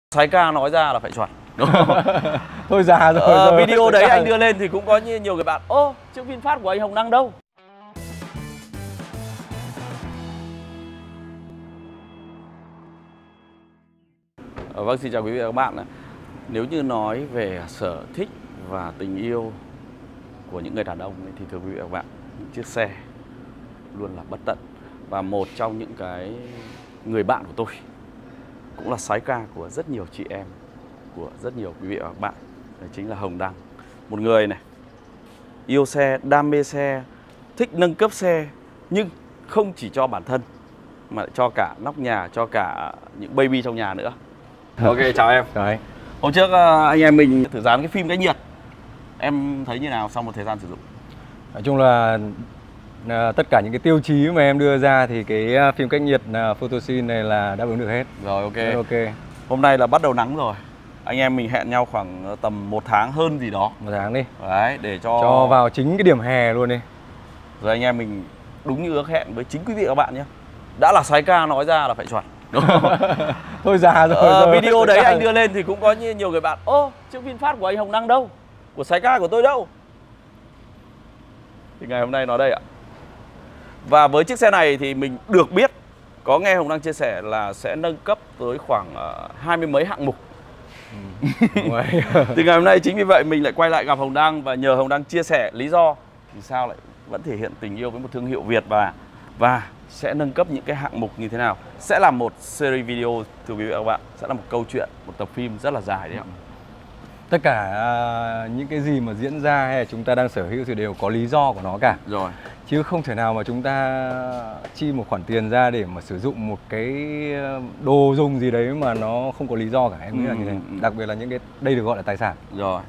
Soái ca nói ra là phải chuẩn. Thôi già rồi. Video đấy anh đưa lên thì cũng có nhiều người bạn: ô, chiếc VinFast của anh Hồng Đăng đâu? Vâng, xin chào quý vị và các bạn. Nếu như nói về sở thích và tình yêu của những người đàn ông ấy, thì thưa quý vị và các bạn, những chiếc xe luôn là bất tận. Và một trong những cái người bạn của tôi cũng là soái ca của rất nhiều chị em, của rất nhiều quý vị và các bạn, đó chính là Hồng Đăng. Một người này yêu xe, đam mê xe, thích nâng cấp xe, nhưng không chỉ cho bản thân mà lại cho cả nóc nhà, cho cả những baby trong nhà nữa. Ok, chào em. Chào anh. Hôm trước anh em mình thử dán cái phim cách nhiệt. Em thấy như nào sau một thời gian sử dụng? Nói chung là tất cả những cái tiêu chí mà em đưa ra thì cái phim cách nhiệt Photosyn này là đáp ứng được hết. Rồi, ok. Rất ok. Hôm nay là bắt đầu nắng rồi. Anh em mình hẹn nhau khoảng tầm 1 tháng hơn gì đó. 1 tháng đi. Đấy, để cho vào chính cái điểm hè luôn đi. Rồi anh em mình đúng như ước hẹn với chính quý vị và các bạn nhé. Đã là soái ca nói ra là phải chuẩn. Thôi già rồi. Video đấy anh đưa lên thì cũng có nhiều người bạn: ô, chiếc VinFast của anh Hồng Đăng đâu? Của soái ca của tôi đâu? Thì ngày hôm nay nó đây ạ. Và với chiếc xe này thì mình được biết, có nghe Hồng Đăng chia sẻ là sẽ nâng cấp tới khoảng 20 mấy hạng mục. Thì ngày hôm nay chính vì vậy mình lại quay lại gặp Hồng Đăng và nhờ Hồng Đăng chia sẻ lý do vì sao lại vẫn thể hiện tình yêu với một thương hiệu Việt và sẽ nâng cấp những cái hạng mục như thế nào. Sẽ là một series video, thưa quý vị và các bạn, sẽ là một câu chuyện, một tập phim rất là dài đấy ạ. Tất cả những cái gì mà diễn ra hay là chúng ta đang sở hữu thì đều có lý do của nó cả. Rồi. Chứ không thể nào mà chúng ta chi một khoản tiền ra để mà sử dụng một cái đồ dùng gì đấy mà nó không có lý do cả. Em nghĩ là như thế. Đặc biệt là những cái đây được gọi là tài sản. Rồi.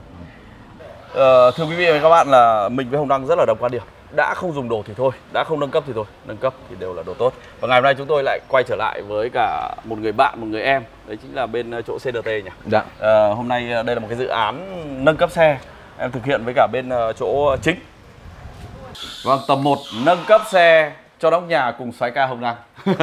Thưa quý vị và các bạn, là mình với Hồng Đăng rất là đồng quan điểm. Đã không dùng đồ thì thôi, đã không nâng cấp thì thôi, nâng cấp thì đều là đồ tốt. Và ngày hôm nay chúng tôi lại quay trở lại với cả một người bạn, một người em, đấy chính là bên chỗ CDT nhỉ. Dạ. Hôm nay đây là một cái dự án nâng cấp xe em thực hiện với cả bên chỗ chính. Vâng, tầm 1 nâng cấp xe cho nóc nhà cùng soái ca Hồng Đăng.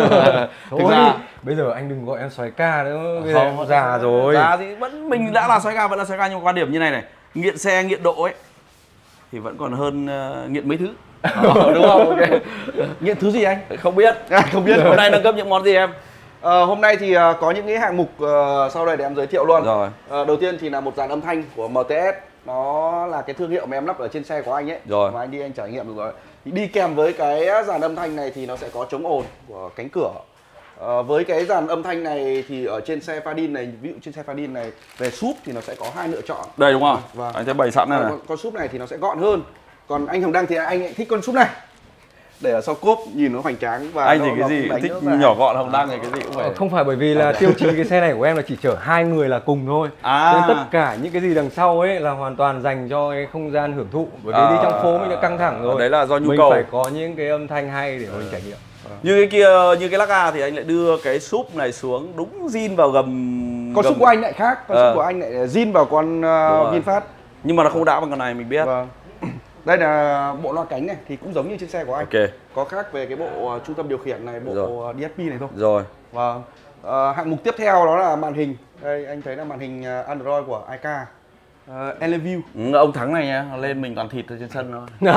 Thực ra bây giờ anh đừng gọi em soái ca nữa, bây giờ em già rồi. Già gì, vẫn mình đã là soái ca, vẫn là soái ca, nhưng mà quan điểm như này này, nghiện xe, nghiện độ ấy thì vẫn còn hơn nghiện mấy thứ. Đúng không? Ok. Nghiện thứ gì anh? Không biết. Không biết. Hôm nay nâng cấp những món gì em? Hôm nay thì có những cái hạng mục sau đây để em giới thiệu luôn. Rồi. Đầu tiên thì là một dàn âm thanh của MTS. Nó là cái thương hiệu mà em lắp ở trên xe của anh ấy. Rồi. Và anh đi anh trải nghiệm được rồi. Thì đi kèm với cái dàn âm thanh này thì nó sẽ có chống ồn của cánh cửa. Với cái dàn âm thanh này thì ở trên xe Fadin này, ví dụ trên xe Fadin này về súp thì nó sẽ có 2 lựa chọn. Đây đúng không? Vâng. Anh thấy bày sẵn này. Con súp này thì nó sẽ gọn hơn. Còn anh Hồng Đăng thì anh lại thích con súp này. Để ở sau cốp nhìn nó hoành tráng và anh thì cái gì thích nhỏ gọn, Hồng Đăng thì cái gì cũng phải. Không phải, bởi vì là tiêu chí cái xe này của em là chỉ chở 2 người là cùng thôi. Nên tất cả những cái gì đằng sau ấy là hoàn toàn dành cho cái không gian hưởng thụ. Bởi vì đi trong phố mình đã căng thẳng rồi. Đấy là do nhu mình cầu. Mình phải có những cái âm thanh hay để mình trải nghiệm. Như cái kia, như cái Laga thì anh lại đưa cái súp này xuống đúng zin vào gầm. Con súp của anh lại khác, con súp của anh lại zin vào con VinFast. Nhưng mà nó không đã bằng con này mình biết. Vâng. Đây là bộ loa cánh này thì cũng giống như trên xe của anh. Ok. Có khác về cái bộ trung tâm điều khiển này, bộ rồi. DSP này thôi. Rồi. Vâng. Hạng mục tiếp theo đó là màn hình. Đây anh thấy là màn hình Android của iCar. Eleview. Ông thắng này nha, lên mình toàn thịt ở trên sân thôi.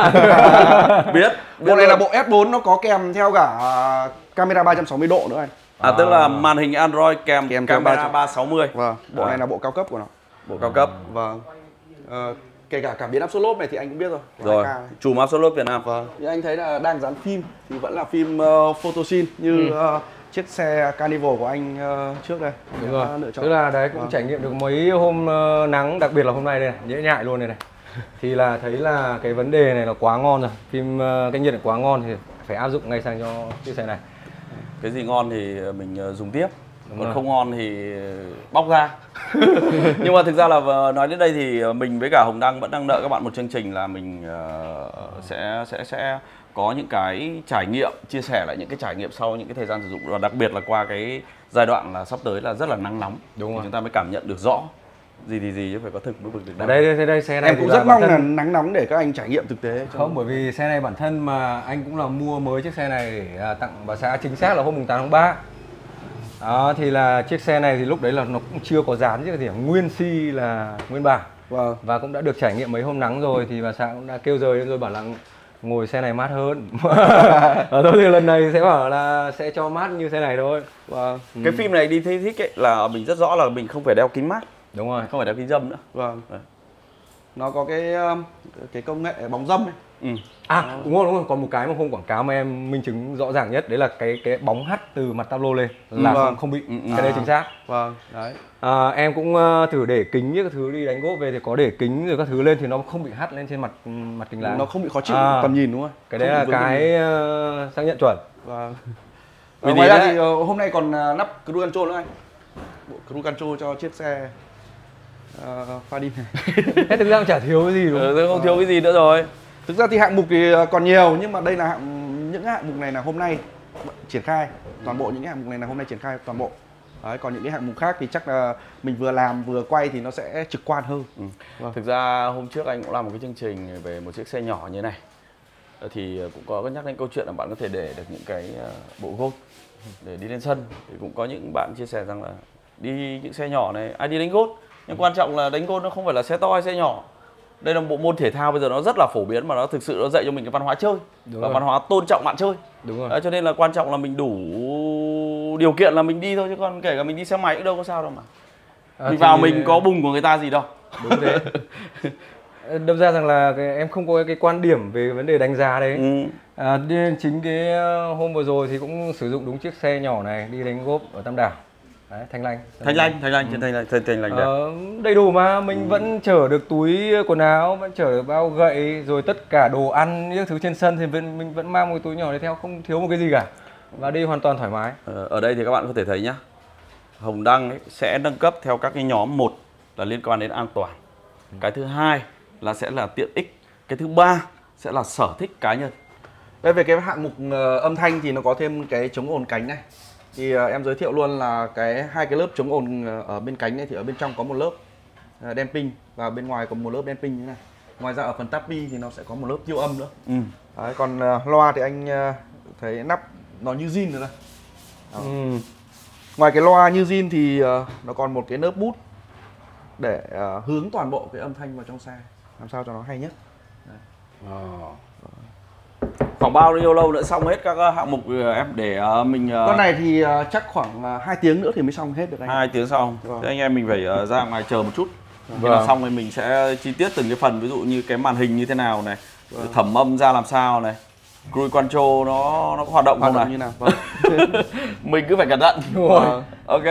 Biết. Bộ này là bộ S4, nó có kèm theo cả camera 360 độ nữa anh. Tức là màn hình Android kèm camera 360. Vâng. Bộ này là bộ cao cấp của nó. Bộ cao cấp. Vâng. Kể cả cảm biến áp suất lốp này thì anh cũng biết rồi. Rồi. Chùm áp suất lốp Việt Nam. Vâng. Như anh thấy là đang dán phim thì vẫn là phim Photosyn như chiếc xe Carnival của anh trước đây. Đúng rồi. Tức là đấy cũng trải nghiệm được mấy hôm nắng, đặc biệt là hôm nay đây này, nhễ nhại luôn này. Thì là thấy là cái vấn đề này là quá ngon rồi. Phim cách nhiệt quá ngon thì phải áp dụng ngay sang cho chiếc xe này. Cái gì ngon thì mình dùng tiếp. Còn không ngon thì bóc ra. Nhưng mà thực ra là nói đến đây thì mình với cả Hồng Đăng vẫn đang nợ các bạn một chương trình là mình sẽ có những cái trải nghiệm, chia sẻ lại những cái trải nghiệm sau những cái thời gian sử dụng, và đặc biệt là qua cái giai đoạn là sắp tới là rất là nắng nóng. Đúng rồi. Chúng ta mới cảm nhận được rõ gì chứ phải có thực mới vực được. Đây xe này em cũng rất mong là nắng nóng để các anh trải nghiệm thực tế. Không, bởi vì xe này bản thân mà anh cũng là mua mới chiếc xe này để tặng bà xã, chính xác là hôm 8 tháng 3. Đó thì là chiếc xe này thì lúc đấy là nó cũng chưa có dán chứ, thì nguyên si là nguyên bản. Vâng. Và cũng đã được trải nghiệm mấy hôm nắng rồi thì bà xã cũng đã kêu rời lên rồi, bảo là ngồi xe này mát hơn. Thôi thì lần này sẽ bảo là sẽ cho mát như xe này thôi. Vâng. Cái phim này đi thấy thích ấy là mình rất rõ là mình không phải đeo kính mát, Đúng rồi. không phải đeo kính râm nữa. Vâng. Nó có cái công nghệ bóng râm ấy. Ừ. À đúng rồi, còn một cái mà hôm quảng cáo mà em minh chứng rõ ràng nhất đấy là cái bóng hắt từ mặt tablo lên là Vâng. không bị. Cái đấy chính xác. Vâng, đấy. Em cũng thử để kính với các thứ đi đánh golf về thì có để kính rồi các thứ lên thì nó không bị hắt lên trên mặt kính lái. Nó không bị khó chịu tầm nhìn đúng không? Cái đấy là cái xác nhận chuẩn. Vâng. Vì Ngoài ra đấy- thì hôm nay còn nắp cruise control nữa anh. Bộ cruise control cho chiếc xe Fadin này. Thế thực ra cũng chả thiếu cái gì đúng không? Không thiếu cái gì nữa rồi. Thực ra thì hạng mục thì còn nhiều, nhưng mà đây là những hạng mục này là hôm nay triển khai toàn bộ, những cái hạng mục này là hôm nay triển khai toàn bộ. Đấy, còn những cái hạng mục khác thì chắc là mình vừa làm vừa quay thì nó sẽ trực quan hơn. Vâng. Thực ra hôm trước anh cũng làm một cái chương trình về một chiếc xe nhỏ như này, thì cũng có nhắc đến câu chuyện là bạn có thể để được những cái bộ golf để đi lên sân. Thì cũng có những bạn chia sẻ rằng là đi những xe nhỏ này ai đi đánh golf, nhưng quan trọng là đánh golf nó không phải là xe to hay xe nhỏ. Đây là một bộ môn thể thao bây giờ nó rất là phổ biến, mà nó thực sự nó dạy cho mình cái văn hóa chơi. Đúng và rồi. văn hóa tôn trọng bạn chơi. Đúng rồi. Đấy, cho nên là quan trọng là mình đủ điều kiện là mình đi thôi, chứ còn kể cả mình đi xe máy cũng đâu có sao đâu mà. Mình vào mình có bùng của người ta gì đâu. Đúng thế. Đâm ra rằng là em không có cái quan điểm về vấn đề đánh giá đấy. Chính cái hôm vừa rồi thì cũng sử dụng đúng chiếc xe nhỏ này đi đánh golf ở Tam Đảo. Đấy, Thanh Lanh Trên Thanh Lanh đấy. Đầy đủ mà mình vẫn chở được túi quần áo, vẫn chở được bao gậy, rồi tất cả đồ ăn những thứ trên sân thì mình vẫn mang một cái túi nhỏ đấy theo, không thiếu một cái gì cả, và đi hoàn toàn thoải mái. Ở đây thì các bạn có thể thấy nhá, Hồng Đăng ấy sẽ nâng cấp theo các cái nhóm. Một là liên quan đến an toàn, cái thứ hai là sẽ là tiện ích, cái thứ ba sẽ là sở thích cá nhân. Đây, về cái hạng mục âm thanh thì nó có thêm cái chống ồn cánh này. Thì em giới thiệu luôn là hai cái lớp chống ồn ở bên cánh này, thì ở bên trong có một lớp damping và bên ngoài có một lớp damping như thế này. Ngoài ra ở phần tappy thì nó sẽ có một lớp tiêu âm nữa. Đấy, còn loa thì anh thấy nắp nó như zin rồi đây. Ngoài cái loa như zin thì nó còn một cái nớp bút để hướng toàn bộ cái âm thanh vào trong xe, làm sao cho nó hay nhất. Khoảng bao nhiêu lâu nữa xong hết các hạng mục em để mình Con này thì chắc khoảng 2 tiếng nữa thì mới xong hết được anh. 2 tiếng xong. Vâng. Thế anh em mình phải ra ngoài chờ một chút. Khi nào xong thì mình sẽ chi tiết từng cái phần, ví dụ như cái màn hình như thế nào này, thẩm âm ra làm sao này, cruise control nó có hoạt động không này, như nào. Vâng. mình cứ phải cẩn thận. Đúng rồi. Ok.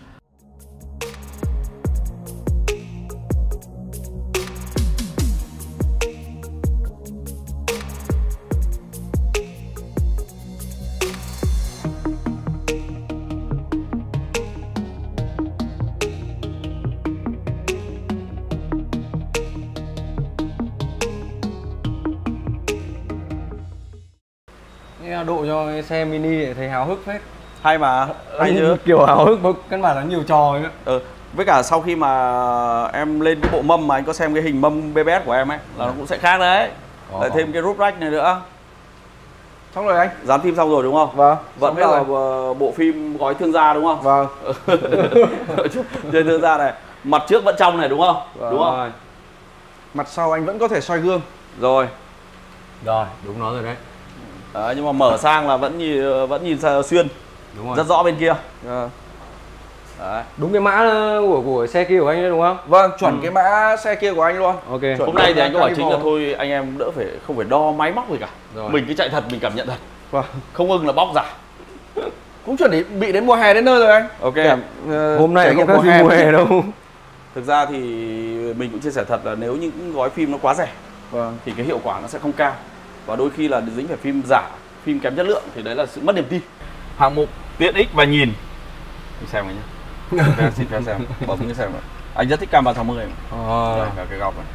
Nghe độ cho cái xe mini để thấy háo hức phết. Hay mà, hay chứ. Kiểu háo hức mà căn bản là nhiều trò ấy nữa. Với cả sau khi mà em lên cái bộ mâm mà anh có xem cái hình mâm BBS của em ấy là nó cũng sẽ khác đấy. Lại thêm cái roof rack này nữa. Xong rồi anh. Dán phim xong rồi đúng không? Vâng. Vẫn xong là rồi. bộ phim gói thương gia đúng không? Vâng. Trên thương gia này, mặt trước vẫn trong này đúng không? Vâng. Đúng không? Mặt sau anh vẫn có thể xoay gương. Rồi. Rồi, đúng nó rồi đấy. Đấy, nhưng mà mở sang là vẫn nhìn xuyên. Đúng rồi. Rất rõ bên kia. Đấy. Đúng cái mã của xe kia của anh đấy đúng không? Vâng, chuẩn cái mã xe kia của anh luôn. Ok. Chuẩn. Hôm nay thì anh có bảo chính là Carnival. thôi anh em đỡ không phải đo máy móc gì cả. Rồi. Mình cứ chạy thật, mình cảm nhận thật. Vâng. Không ưng là bóc giả. Cũng chuẩn bị đến mùa hè đến nơi rồi anh. Ok. Hôm nay trải không nghiệm khác gì mùa hè đâu. Thực ra thì mình cũng chia sẻ thật là nếu những gói phim nó quá rẻ Vâng. thì cái hiệu quả nó sẽ không cao. Và đôi khi là dính phải phim giả, phim kém chất lượng thì đấy là sự mất niềm tin. Hạng mục tiện ích và nhìn. Mình xem này nhé. Xin phép xem, bấm cái xem. Anh rất thích cam 360 này. Đây, cả cái góc này.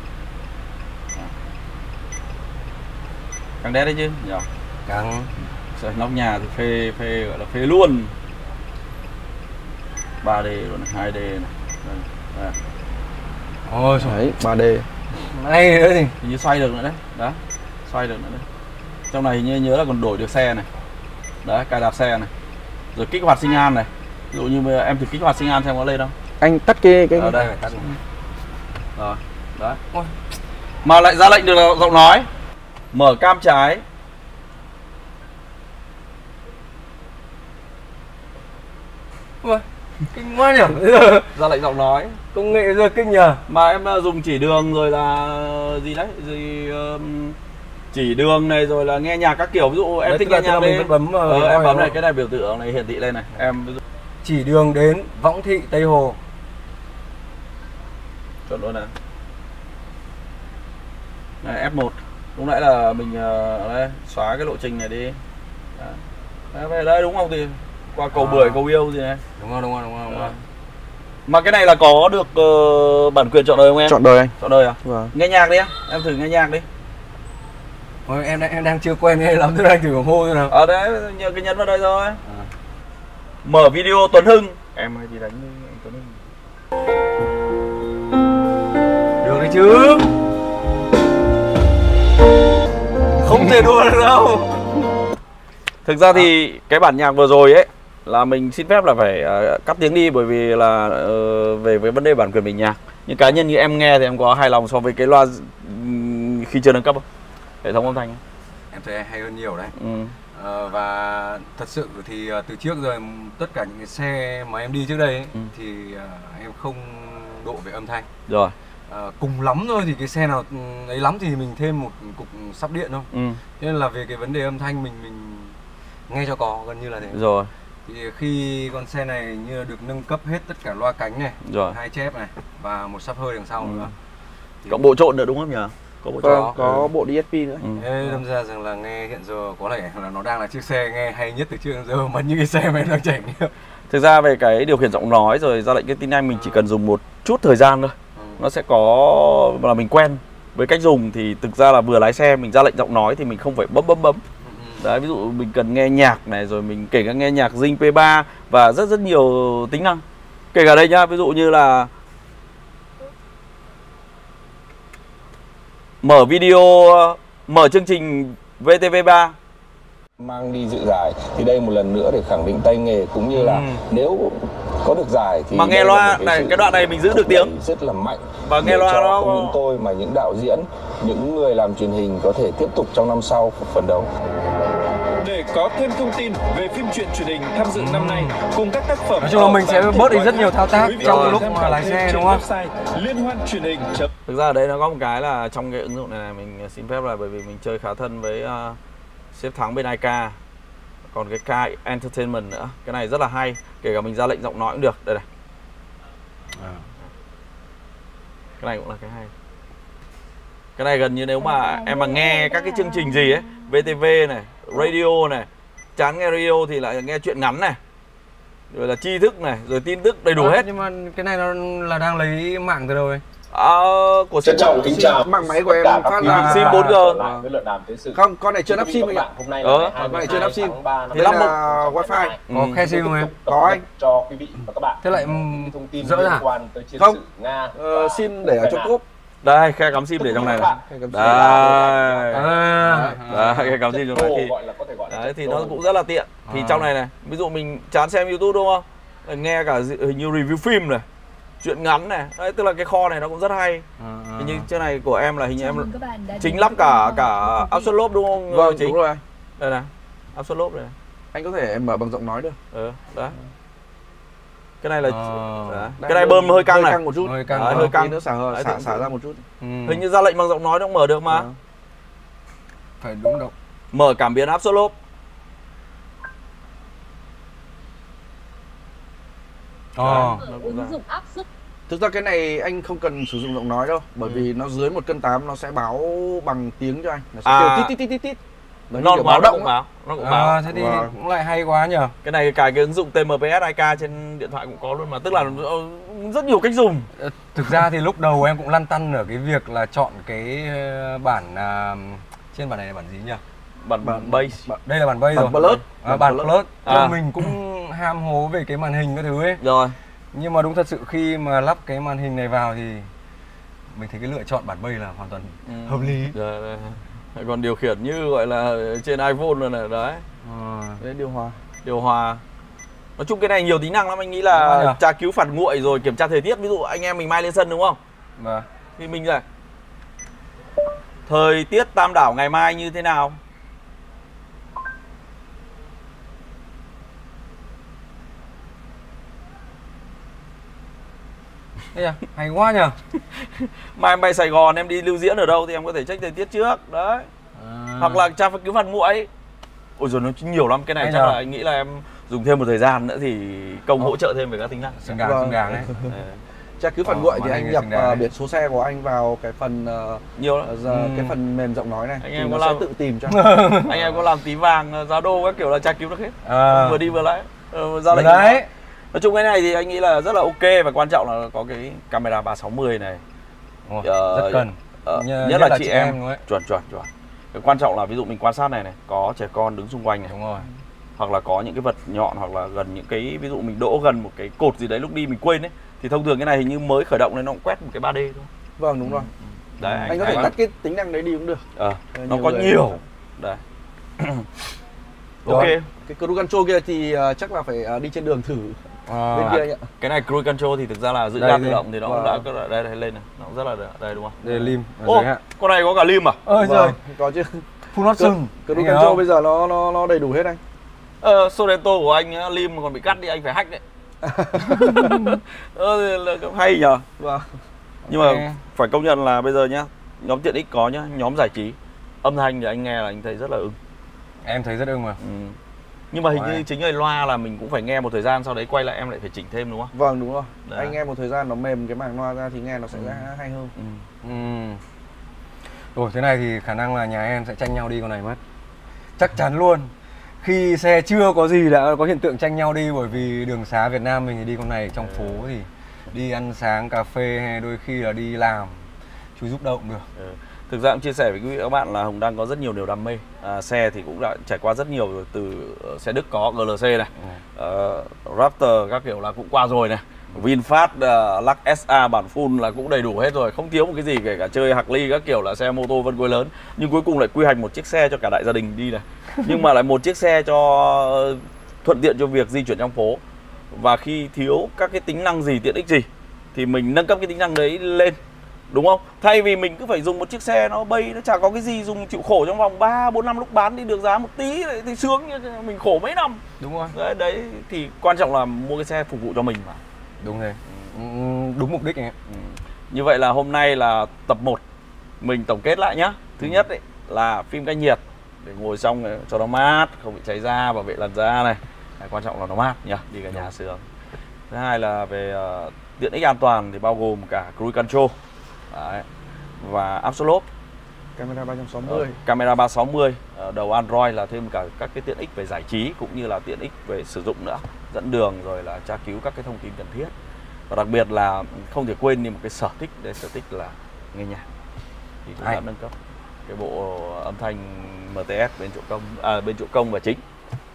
Càng đét đấy chứ, nhỉ? Càng Nóc nhà thì phê gọi là phê luôn. 3D luôn này, 2D này. Đây. ôi trời, Đấy, 3D. hay nữa thì Hình như xoay được nữa đấy. Đó. Xoay được nữa đấy. Trong này nhớ là còn đổi được xe này. Đấy, cài đặt xe này. Rồi kích hoạt sinh an này. Ví dụ như em thử kích hoạt sinh an xem có lên không. Anh tắt cái Ở đây phải tắt rồi. Đấy. Mà lại ra lệnh được là giọng nói. Mở cam trái. Ui, kinh quá nhỉ. Ra lệnh giọng nói. Công nghệ giờ kinh nhờ. Mà em dùng chỉ đường rồi là gì đấy? Gì chỉ đường này rồi là nghe nhạc các kiểu. Ví dụ em Đấy, thích nghe nhạc mình vẫn bấm em bấm này, cái này biểu tượng này hiển thị lên này. Em ví dụ chỉ đường đến Võng Thị, Tây Hồ. chọn luôn này. Này F1. Lúc nãy là mình đây, xóa cái lộ trình này đi. Đấy, về đây đúng không thì qua cầu Bưởi, cầu Yêu gì này. Đúng rồi. Mà cái này là có được bản quyền chọn đời không em? chọn đời anh. Chọn đời à? Vâng. Nghe nhạc đi em thử nghe nhạc đi. Ôi, em đang chưa quen nghe lắm, tôi đang thử hô thôi nào. Ở đấy, nhớ cái nhấn vào đây thôi. Mở video Tuấn Hưng. Em ơi thì đánh anh Tuấn Hưng. Được đấy chứ. Không thể đùa được đâu. Thực ra thì cái bản nhạc vừa rồi ấy là mình xin phép là phải cắt tiếng đi, bởi vì là về với vấn đề bản quyền bình nhạc. Nhưng cá nhân như em nghe thì em có hài lòng so với cái loa khi chưa nâng cấp không? Hệ thống âm thanh ấy. Em thấy hay hơn nhiều đấy. Ừ. Và thật sự thì từ trước rồi tất cả những cái xe mà em đi trước đây ấy, thì em không độ về âm thanh. Rồi. Cùng lắm thôi thì cái xe nào ấy lắm thì mình thêm một cục sắp điện thôi. Thế nên là về cái vấn đề âm thanh mình nghe cho có, gần như là thế. Rồi. Thì khi con xe này như là được nâng cấp hết tất cả loa cánh này, rồi, 2 chép này và một sắp hơi đằng sau nữa. Thì cộng bộ trộn nữa đúng không nhỉ? Có bộ trộn. Có bộ DSP nữa. Thế đâm ra rằng là nghe hiện giờ có lẽ là nó đang là chiếc xe nghe hay nhất từ trước đến giờ mà những cái xe mà em đang trải nghiệm. Thực ra về cái điều khiển giọng nói rồi ra lệnh cái tin nhanh mình chỉ cần dùng một chút thời gian thôi. Nó sẽ có là mình quen với cách dùng, thì thực ra là vừa lái xe mình ra lệnh giọng nói thì mình không phải bấm. Đấy, ví dụ mình cần nghe nhạc này, rồi mình kể cả nghe nhạc Zing P3 và rất nhiều tính năng. Kể cả đây nhá, ví dụ như là mở video, mở chương trình VTV3 mang đi dự giải, thì đây một lần nữa để khẳng định tay nghề, cũng như là nếu có được giải thì mà nghe loa này, cái đoạn này mình giữ được tiếng rất là mạnh, và nghe loa nó không những tôi mà những đạo diễn, những người làm truyền hình có thể tiếp tục trong năm sau phấn đấu. Để có thêm thông tin về phim truyện truyền hình tham dự năm nay cùng các tác phẩm, nói chung là mình sẽ bớt đi rất nhiều thao tác trong lúc mà lái xe, đúng không? Liên hoan truyền hình. Thực ra ở đây nó có một cái là trong cái ứng dụng này mình xin phép là bởi vì mình chơi khá thân với sếp Thắng bên IK, còn cái K Entertainment nữa, cái này rất là hay, kể cả mình ra lệnh giọng nói cũng được. Đây này, cái này cũng là cái hay. Cái này gần như nếu mà em mà nghe các cái chương trình gì ấy, VTV này, radio này, chán nghe radio thì lại nghe chuyện ngắn này, rồi là tri thức này, rồi tin tức đầy đủ hết. Nhưng mà cái này nó là đang lấy mạng từ đâu ấy? Của Trân trọng kính chào mạng máy của em phát ra sim 4G. với luận đàm thế sự. Không, con này chưa lắp sim anh ạ. Hôm nay con này chưa lắp sim. Thì lắp một wifi. Có khe sim không em? Có anh. Cho quý vị và các bạn. Thế lại thông tin dỡ liên ra? quan tới chiến Không. sự Nga. Sim để ở trong cốp. Đây, khe cắm sim để trong này này. Đấy, khe cắm sim trong này thì đấy thì nó cũng rất là tiện. Thì trong này này, ví dụ mình chán xem YouTube đúng không? Nghe cả hình như review phim này, chuyện ngắn này. Đấy, tức là cái kho này nó cũng rất hay. Hình như chiếc này của em là hình như em chính lắp cả áp suất lốp đúng không? Vâng, chính. đúng rồi anh. Đây này, áp suất lốp này. Anh có thể em mở bằng giọng nói được. Đấy. Cái này là cái này bơm hơi căng này, một chút. Hơi căng. Đấy, hơi căng Nó xả ra một chút. Hình như ra lệnh bằng giọng nói nó cũng mở được mà. Phải đúng đâu. Mở cảm biến áp suất lốp. Ứng dụng áp suất. Thực ra cái này anh không cần sử dụng giọng nói đâu, bởi vì nó dưới 1,8 cân nó sẽ báo bằng tiếng cho anh. Nó sẽ kêu tít. Nó cũng báo động mà. Nó cũng báo. Thế thì cũng lại hay quá nhỉ. Cái này cài cái ứng dụng TMPS IK trên điện thoại cũng có luôn mà, tức là rất nhiều cách dùng. Thực ra thì lúc đầu em cũng lăn tăn ở cái việc là chọn cái bản trên bản này là bản gì nhỉ? Bản bass. Đây là bản bass rồi. Plus. Bản Plus. Mình cũng ham hố về cái màn hình các thứ ấy. Rồi. Nhưng mà đúng thật sự khi mà lắp cái màn hình này vào thì mình thấy cái lựa chọn bản bass là hoàn toàn hợp lý. Rồi. Còn điều khiển như gọi là trên iPhone rồi này, đấy. Đấy, điều hòa. Nói chung cái này nhiều tính năng lắm, anh nghĩ là tra cứu phạt nguội rồi kiểm tra thời tiết. Ví dụ anh em mình mai lên sân đúng không? Vâng. Thì mình là thời tiết Tam Đảo ngày mai như thế nào? Hay quá nhỉ. Mai em bay Sài Gòn em đi lưu diễn ở đâu thì em có thể check thời tiết trước đấy. Hoặc là tra cứu phạt nguội. Ôi rồi nó nhiều lắm, cái này chắc là anh nghĩ là em dùng thêm một thời gian nữa thì công hỗ trợ thêm về các tính năng. Xứng đáng đấy. Tra cứu phạt nguội thì anh nhập biển số xe của anh vào cái phần nhiều lắm. Cái phần mềm giọng nói này anh thì em nó có sẽ làm tự tìm cho. Anh em có làm tí vàng giá đô các kiểu là tra cứu được hết. Vừa đi vừa lại. Ra lệnh đấy. Nói chung cái này thì anh nghĩ là rất là ok, và quan trọng là có cái camera 360 này. Rất cần. Nhất là chị em chuẩn. Cái quan trọng là ví dụ mình quan sát này có trẻ con đứng xung quanh này. Đúng rồi. Hoặc là có những cái vật nhọn, hoặc là gần những cái, ví dụ mình đỗ gần một cái cột gì đấy lúc đi mình quên ấy, thì thông thường cái này hình như mới khởi động nên nó cũng quét một cái 3D thôi. Vâng, đúng rồi. Đấy, anh có thể tắt cái tính năng đấy đi cũng được. Nó có nhiều. Đấy. Ok. Cái cruise control kia thì chắc là phải đi trên đường thử. Bên kia nhỉ? Cái này cruise control thì thực ra là giữ ga tự động thì nó cũng đã đây lên này, nó cũng rất là đây đúng không? Đây là lim. Con này có cả lim à? Rồi. Có chứ. Full option. Cruise control bây giờ nó đầy đủ hết anh. Sorento của anh lim còn bị cắt đi, anh phải hack đấy. Hay nhờ. Vâng. Nhưng mà phải công nhận là bây giờ nhá, nhóm tiện ích có nhá, nhóm giải trí, âm thanh thì anh nghe là anh thấy rất là ưng. Em thấy rất ưng mà. Nhưng mà hình như chính cái loa là mình cũng phải nghe một thời gian, sau đấy quay lại em lại phải chỉnh thêm đúng không? Vâng, đúng rồi. Anh nghe một thời gian nó mềm cái màng loa ra thì nghe nó sẽ hay hơn. Rồi thế này thì khả năng là nhà em sẽ tranh nhau đi con này mất. Chắc chắn luôn. Khi xe chưa có gì đã có hiện tượng tranh nhau đi, bởi vì đường xá Việt Nam mình thì đi con này trong phố thì đi ăn sáng cà phê hay đôi khi là đi làm chú giúp đâu cũng được. Thực ra cũng chia sẻ với quý vị các bạn là Hồng đang có rất nhiều điều đam mê. Xe thì cũng đã trải qua rất nhiều rồi, từ xe Đức có GLC này, Raptor các kiểu là cũng qua rồi này, VinFast, Lux SA bản full là cũng đầy đủ hết rồi, không thiếu một cái gì, kể cả chơi Harley các kiểu là xe mô tô phân khối lớn. Nhưng cuối cùng lại quy hoạch một chiếc xe cho cả đại gia đình đi này. Nhưng mà lại một chiếc xe cho thuận tiện cho việc di chuyển trong phố. Và khi thiếu các cái tính năng gì, tiện ích gì thì mình nâng cấp cái tính năng đấy lên, đúng không? Thay vì mình cứ phải dùng một chiếc xe nó bay, nó chả có cái gì, dùng chịu khổ trong vòng 3-4 năm lúc bán đi được giá một tí thì sướng, như mình khổ mấy năm. Đúng rồi. Đấy thì quan trọng là mua cái xe phục vụ cho mình mà. Đúng thế. Đúng mục đích này. Như vậy là hôm nay là tập 1 mình tổng kết lại nhá. Thứ nhất ấy, là phim cách nhiệt để ngồi xong cho nó mát, không bị cháy da, bảo vệ làn da này. Quan trọng là nó mát nhá, đi cả nhà sướng. Thứ hai là về tiện ích an toàn thì bao gồm cả cruise control. Đấy. Và Absolute camera 360, camera 360, đầu Android là thêm cả các cái tiện ích về giải trí cũng như là tiện ích về sử dụng nữa, dẫn đường rồi là tra cứu các cái thông tin cần thiết. Và đặc biệt là không thể quên đi một cái sở thích, để sở thích là nghe nhạc thì cũng đã nâng cấp cái bộ âm thanh MTS bên chỗ công và chính.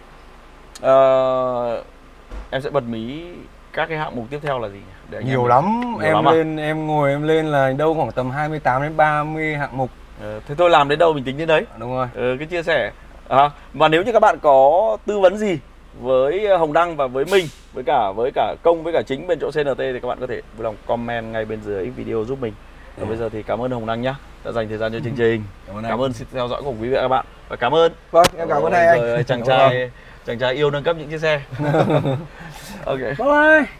Em sẽ bật mí các cái hạng mục tiếp theo là gì nhỉ? Để Nhiều lắm. Em ngồi em lên là đâu khoảng tầm 28 đến 30 hạng mục. Thế tôi làm đến đâu mình tính đến đấy. Đúng rồi. Cái chia sẻ. Và nếu như các bạn có tư vấn gì với Hồng Đăng và với mình, với cả công với cả chính bên chỗ CNT thì các bạn có thể vui lòng comment ngay bên dưới video giúp mình. Và bây giờ thì cảm ơn Hồng Đăng nhá, đã dành thời gian cho chương trình. Cảm ơn sự theo dõi của quý vị và các bạn. Và cảm ơn. Vâng, em cảm ơn anh. Chàng trai yêu nâng cấp những chiếc xe. Ok. Bye bye.